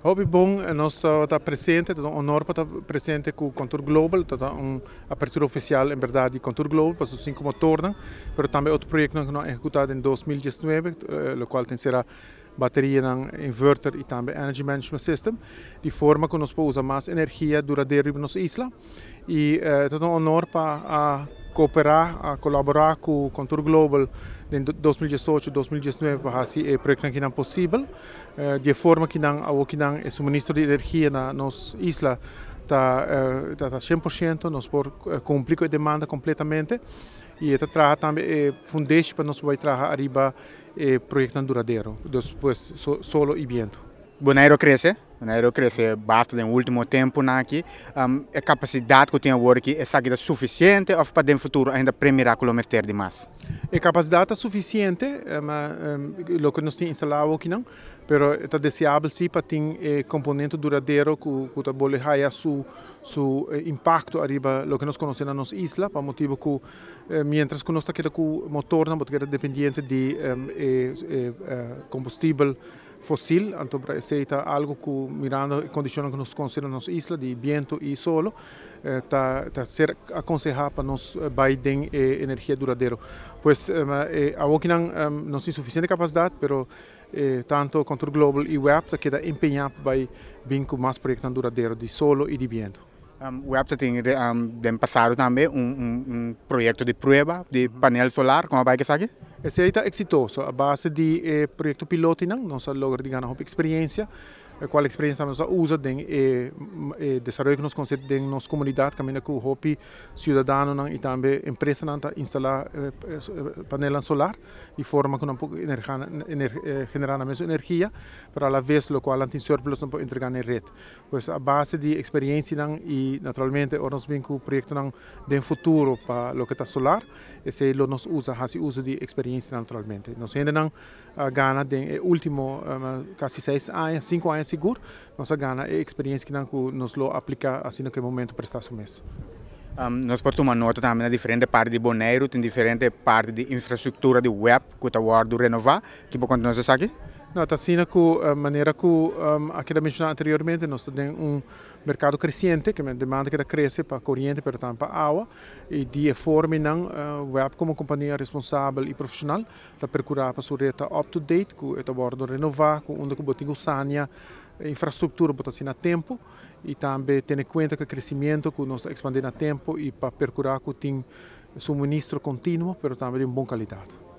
Hobby bom, nós está presente, é um honor para estar presente com o Contour Global, está uma abertura oficial, em verdade, Contour Global, para assim como torna, mas também outro projeto que nós executado em 2019, o qual tem será bateria, inverter e também energy management system, de forma que nós podemos usar mais energia duradoura na nossa isla. E é um honor para cooperar, a colaborar com o Contour Global em 2018 e 2019 para fazer o projeto que não é possível, de forma que não o suministro de energia na nossa isla está 100%, nós podemos cumprir com a demanda completamente e está traz também fundamento para nós poder trabalhar arriba projeto duradouro, depois solo e vento. Bonaire cresce bastante no último tempo aqui. A capacidade que tem agora aqui é suficiente ou para no futuro ainda premirar com o mestre de mais? A capacidade é suficiente, mas o que nós temos instalado aqui não, mas é desejável sim para ter componente duradouro que pode ter seu impacto arriba o que nós conhecemos na nossa isla, por motivo que mientras que nós estamos com o motor não pode dependente de combustível fósil, então para aceitar algo que mirando a condições que nós consideramos na nossa isla de vento e solo, está ser aconselhado para nós baixar energia duradoura. Pois aqui não tem suficiente capacidade, mas tanto Contour Global e Web queda empenhado para vir com mais projetos duradouros de solo e de vento. O Web tem passado também projeto de prova de painel solar, como vai que sabe? Esse aí está exitoso. A base de projeto piloto nós logramos ganhar uma experiência, qual experiência nós usa no desenvolvimento que nós conseguimos em nossa comunidade, caminha com o cidadão e também empresa para instalar painel solar, de forma que não pode generar a mesma energia, para a vez o qual tem surplus não pode entregar na rede. Pois a base de experiência e naturalmente nós vemos que o projeto no futuro para o que está solar, esse é nós usa de experiência naturalmente. Nós ainda não ganha no último quase 6 anos, 5 anos seguro, nós ganha a experiência que nós lo aplica assim naquele momento para estar mês. Nós podemos tomar nota também na diferente parte de Bonaire, tem diferente parte de infraestrutura de web que está guardado renovar, que pode continuar a aqui? Não, está assim a maneira que aqui mencionado anteriormente, nós temos mercado crescente, que a demanda que cresce para corrente, para para água, e de forma não web como companhia responsável e profissional, está procurar para sua rede up-to-date, que está guardado renovar, onde que botem usania infraestrutura para assim a tempo e também ter em conta que o crescimento que nós expandimos a tempo e para procurar que tem suministro contínuo, mas também de boa qualidade.